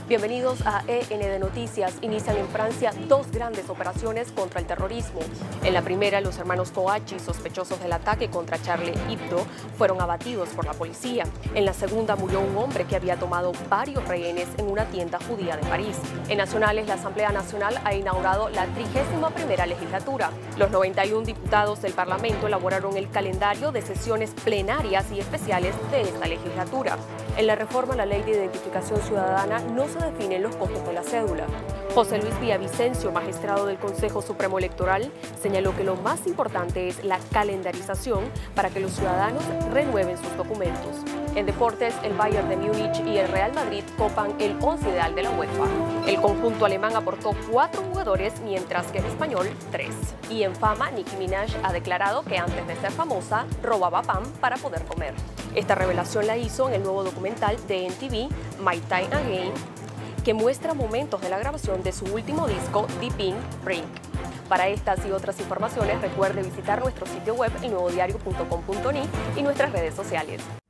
Bienvenidos a END Noticias. Inician en Francia dos grandes operaciones contra el terrorismo. En la primera, los hermanos Kouachi, sospechosos del ataque contra Charlie Hebdo, fueron abatidos por la policía. En la segunda, murió un hombre que había tomado varios rehenes en una tienda judía de París. En nacionales, la Asamblea Nacional ha inaugurado la 31ª legislatura. Los 91 diputados del Parlamento elaboraron el calendario de sesiones plenarias y especiales de esta legislatura. En la reforma a la Ley de Identificación Ciudadana no se definen los costos de la cédula. José Luis Villavicencio, magistrado del Consejo Supremo Electoral, señaló que lo más importante es la calendarización para que los ciudadanos renueven sus documentos. En deportes, el Bayern de Múnich y el Real Madrid copan el 11 ideal de la UEFA. El conjunto alemán aportó 4 jugadores, mientras que el español 3. Y en fama, Nicki Minaj ha declarado que antes de ser famosa, robaba pan para poder comer. Esta revelación la hizo en el nuevo documental de NTV, My Time Again, que muestra momentos de la grabación de su último disco, The Pink Print. Para estas y otras informaciones, recuerde visitar nuestro sitio web elnuevodiario.com.ni y nuestras redes sociales.